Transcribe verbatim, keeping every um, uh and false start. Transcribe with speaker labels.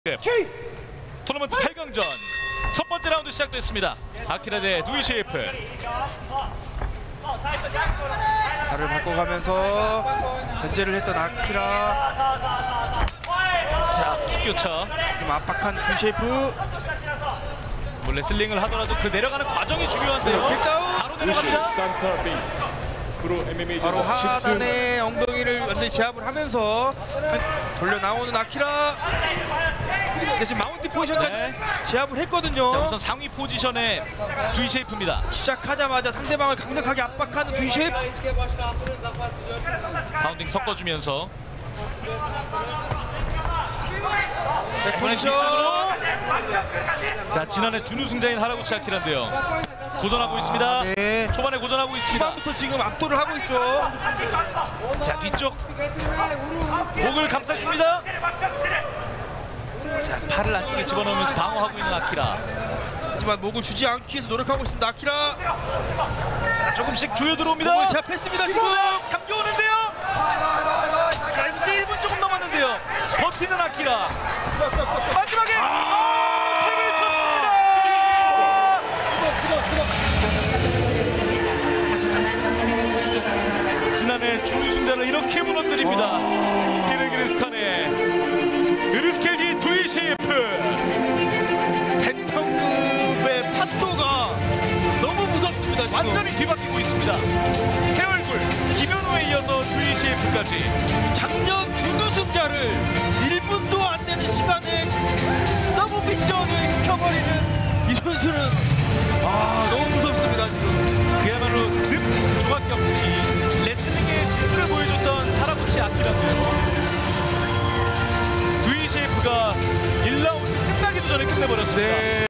Speaker 1: 토너먼트 팔 강전 첫 번째 라운드 시작됐습니다. 아키라 대 누이셰이프.
Speaker 2: 발을 바꿔가면서 견제를 했던 아키라.
Speaker 1: 자, 킥교차.
Speaker 2: 좀 압박한 누이셰이프.
Speaker 1: 뭐 레슬링을 하더라도 그 내려가는 과정이 중요한데요.
Speaker 2: 킥다운.
Speaker 1: 바로 내려갑니다.
Speaker 2: 바로 하단의 엉덩이를 완전히 제압을 하면서 돌려 나오는 아키라. 근데 지금 마운트 포지션까지
Speaker 1: 네.
Speaker 2: 제압을 했거든요.
Speaker 1: 자, 우선 상위 포지션의 누이셰이프입니다.
Speaker 2: 시작하자마자 상대방을 강력하게 압박하는 누이셰이프.
Speaker 1: 파운딩 섞어주면서 자, 이번엔
Speaker 2: 포지션.
Speaker 1: 뒤쪽으로. 자, 지난해 준우승자인 하라구치 아키라인데요. 고전하고 있습니다.
Speaker 2: 네.
Speaker 1: 초반에 고전하고 있습니다.
Speaker 2: 초반부터 지금 압도를 하고 있죠.
Speaker 1: 자, 뒤쪽 목을 감싸줍니다. 자, 팔을 안쪽에 집어넣으면서 방어하고 있는 아키라.
Speaker 2: 하지만 목을 주지 않기 위해서 노력하고 있습니다. 아키라.
Speaker 1: 자, 조금씩 조여 들어옵니다.
Speaker 2: 목을 제압했습니다. 지금
Speaker 1: 감겨오는데요. 자, 이제 일 분 조금 남았는데요. 버티는 아키라. 마지막에 아, 킥을 쳤습니다. 지난해 준우승자를 이렇게 무너뜨립니다. 키르기스탄의 으르스켈기 누이셰이프.
Speaker 2: 백턴급의 판도가 너무 무섭습니다. 지금.
Speaker 1: 완전히 뒤바뀌고 있습니다. 새 얼굴 김현우에 이어서 누이셰이프까지.
Speaker 2: 작년 준우승자를 일 분도 안 되는 시간에 서브미션을 시켜버리는 이 선수는 아 너무 무섭습니다. 지금
Speaker 1: 그야말로 늪 종합경기 레슬링의 진수를 보여줬던 하라구치 아키라고요. 누이셰이프가 일 라운드 끝나기도 전에 끝내버렸습니다.
Speaker 2: 네.